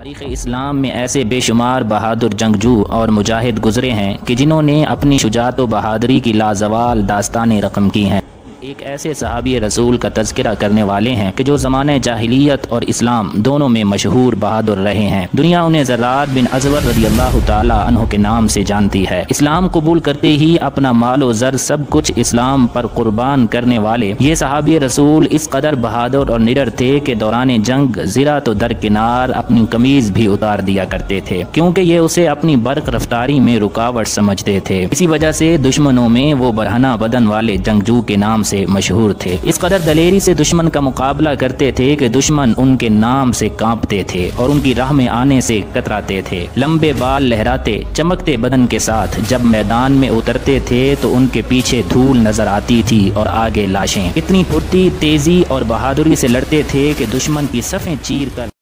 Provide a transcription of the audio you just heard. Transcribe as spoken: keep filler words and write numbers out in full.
तारीख़ इस्लाम में ऐसे बेशुमार बहादुर जंगजू और मुजाहिद गुज़रे हैं कि जिन्होंने अपनी शुजाअत व बहादुरी की लाजवाल दास्तानें रकम की हैं। एक ऐसे सहाबी रसूल का तज़किरा करने वाले हैं कि जो ज़माने जाहिलियत और इस्लाम दोनों में मशहूर बहादुर रहे हैं। दुनिया उन्हें ज़र्रात बिन अज़वर रज़ियल्लाहु ताला अन्हु के नाम से जानती है। इस्लाम कबूल करते ही अपना मालो ज़र सब कुछ इस्लाम पर कुर्बान करने वाले ये सहाबी रसूल इस कदर बहादुर और निडर थे कि दौरान जंग ज़रा तो दरकिनार अपनी कमीज़ भी उतार दिया करते थे, क्योंकि ये उसे अपनी बर्क रफ्तारी में रुकावट समझते थे। इसी वजह से दुश्मनों में वो बरहना बदन वाले जंगजू के नाम से मशहूर थे। इस कदर दलेरी से दुश्मन का मुकाबला करते थे कि दुश्मन उनके नाम से कांपते थे और उनकी राह में आने से कतराते थे। लंबे बाल लहराते चमकते बदन के साथ जब मैदान में उतरते थे तो उनके पीछे धूल नजर आती थी और आगे लाशें। इतनी फुर्ती, तेजी और बहादुरी से लड़ते थे कि दुश्मन की सफ़ें चीर कर